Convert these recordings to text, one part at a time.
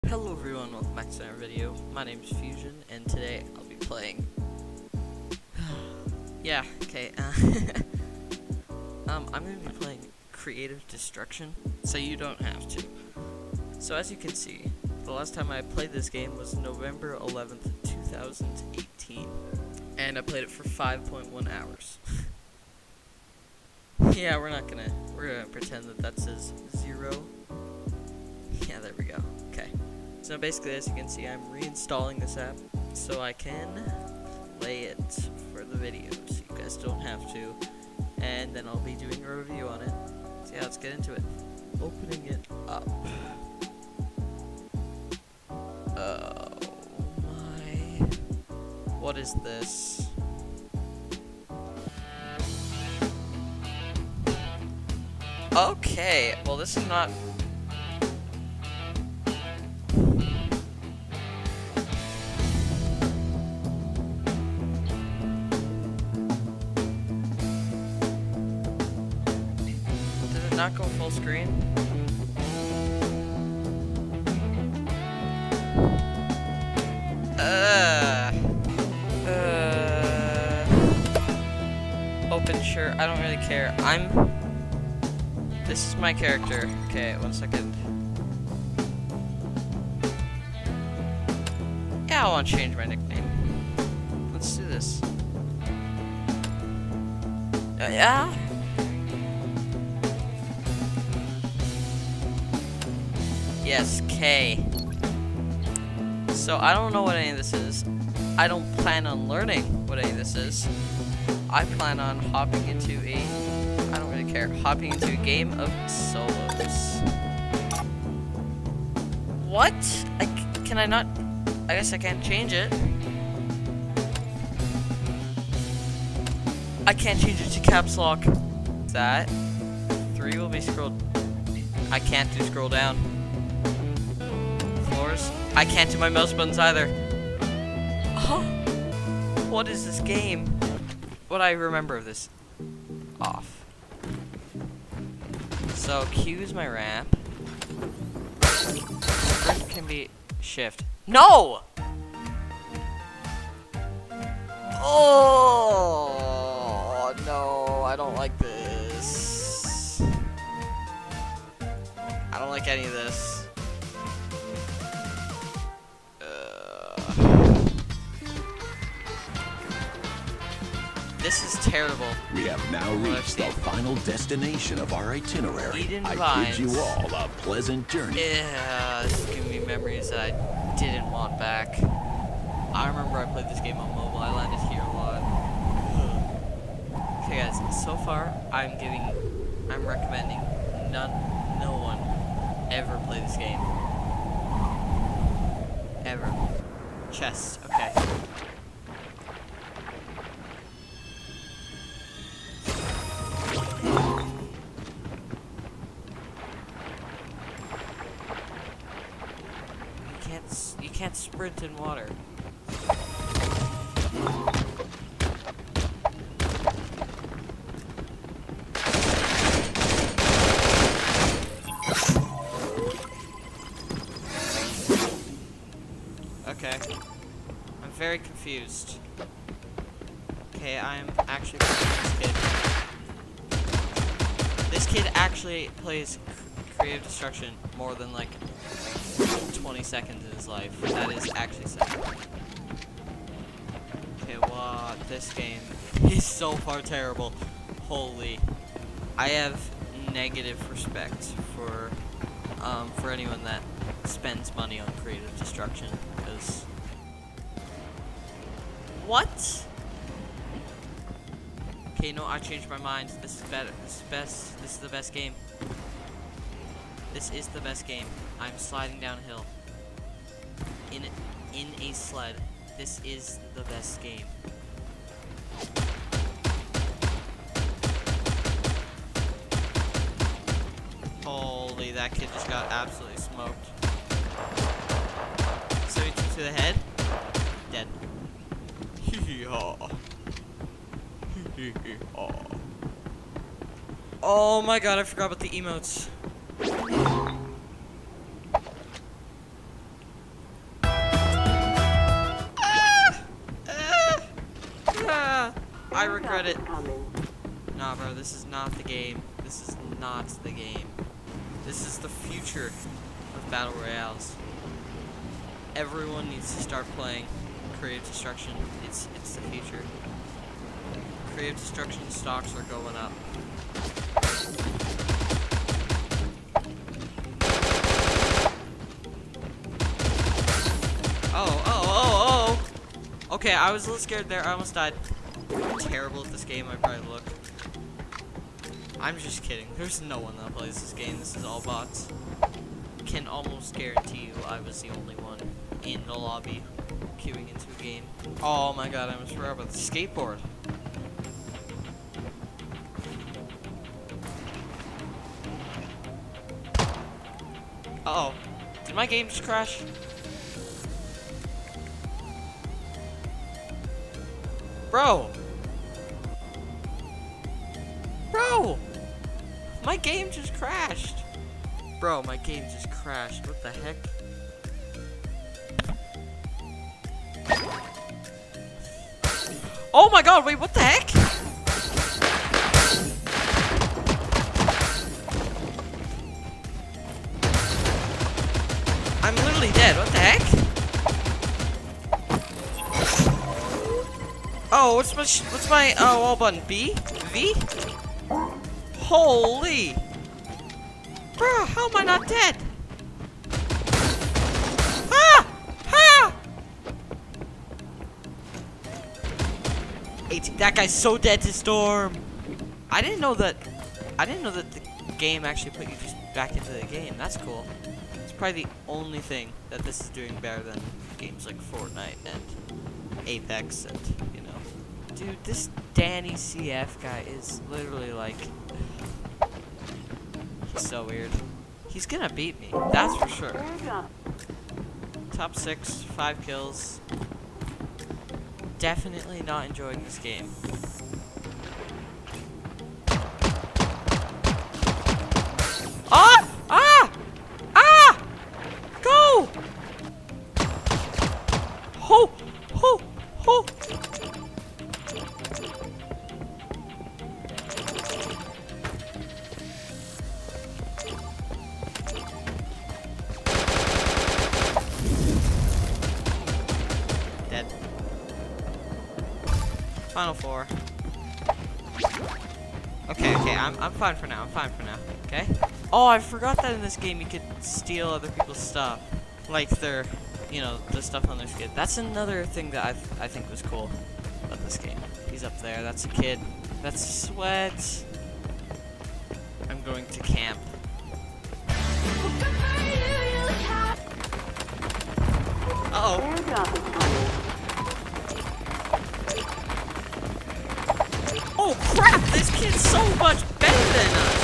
Hello everyone, welcome back to another video. My name is Fusion, and today I'll be playing. I'm going to be playing Creative Destruction, so you don't have to. So as you can see, the last time I played this game was November 11th, 2018, and I played it for 5.1 hours. Yeah, we're gonna pretend that that says 0. Yeah, there we go. Okay. So basically, as you can see, I'm reinstalling this app so I can play it for the video, so you guys don't have to. And then I'll be doing a review on it. So yeah, let's get into it. Opening it up. Oh my. What is this? Okay, well this is not... Did it not go full screen? Open, sure, I don't really care. This is my character. Okay, 1 second. Yeah, I want to change my nickname. Let's do this. Yeah? Yes, K. So, I don't know what any of this is. I don't plan on learning what any of this is. I plan on hopping into I don't really care. Hopping into a game of solos. What? Can I not? I guess I can't change it. I can't change it to caps lock. That 3 will be scrolled. I can't do scroll down. Floors. I can't do my mouse buttons either. Huh? What is this game? What I remember of this? Off. So Q is my ramp. Grip can be shift. No! Oh no, I don't like this. I don't like any of this. This is terrible. We have now reached the final destination of our itinerary. Eden I Vines. bid you all a pleasant journey. Yeah, this is giving me memories that I didn't want back. I remember I played this game on mobile. I landed here a lot. Okay, guys. So far, I'm recommending no one ever play this game. Ever. Chest. Okay. You can't sprint in water. Okay. I'm very confused. Okay, I'm actually playing this kid. This kid actually plays Creative Destruction more than like 20 seconds in his life. That is actually sad. Okay, what? This game is so far terrible. Holy. I have negative respect for anyone that spends money on Creative Destruction, because... What? Okay, no, I changed my mind. This is better. This is best. This is the best game. This is the best game. I'm sliding down a hill. In a sled. This is the best game. Holy, that kid just got absolutely smoked. So he took to the head. Dead. Oh my god, I forgot about the emotes. I regret it. Nah, bro, this is not the game. This is not the game. This is the future of Battle Royales. Everyone needs to start playing Creative Destruction. It's the future. Creative Destruction stocks are going up. Oh. Okay, I was a little scared there. I almost died. I'm terrible at this game, I probably look. I'm just kidding. There's no one that plays this game. This is all bots. Can almost guarantee you I was the only one in the lobby queuing into a game. Oh my god, I almost forgot about the skateboard. Uh-oh. Did my game just crash? Bro! My game just crashed! Bro, my game just crashed. What the heck? Oh my god, wait, what the heck? I'm literally dead, what the heck? Oh, what's my wall button? B? V? Holy! Bro, how am I not dead? Ah! Ah! 18. That guy's so dead to Storm. I didn't know that the game actually put you just back into the game. That's cool. It's probably the only thing that this is doing better than games like Fortnite and Apex and, you know. Dude, this Danny CF guy is literally like, he's so weird. He's gonna beat me, that's for sure. Top 6, 5 kills. Definitely not enjoying this game. Ah! Ah! Ah! Go! Ho! Ho! Ho! Dead. Final 4. Okay, I'm fine for now. Okay? Oh, I forgot that in this game you could steal other people's stuff. Like their, you know, the stuff on their skin. That's another thing that I think was cool about this game. He's up there. That's a kid. That's Sweat. I'm going to camp. Uh-oh. Oh crap! This kid's so much better than us!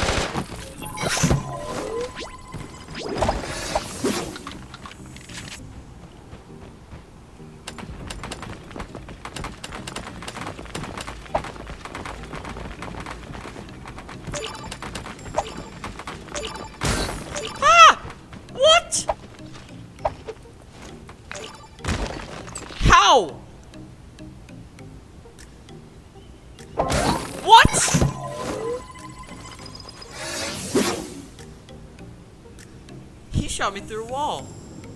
Ah! What? How? What? He shot me through a wall.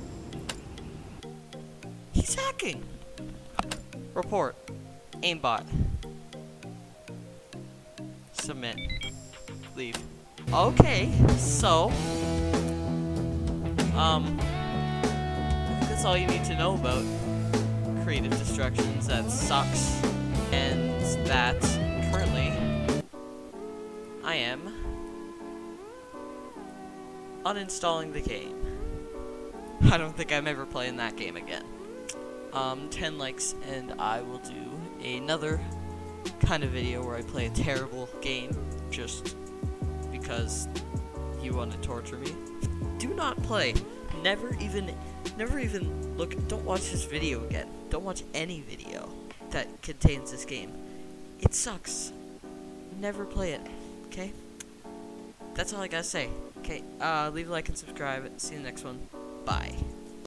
He's hacking. Report. Aimbot. Submit. Leave. Okay, so I think that's all you need to know about Creative Destructions. That sucks, and that currently I am uninstalling the game. I don't think I'm ever playing that game again. 10 likes and I will do another kind of video where I play a terrible game just because you want to torture me. Do not play. Never even look. Don't watch this video again. Don't watch any video that contains this game. It sucks. Never play it. Okay? That's all I gotta say. Okay, leave a like and subscribe. See you in the next one. Bye.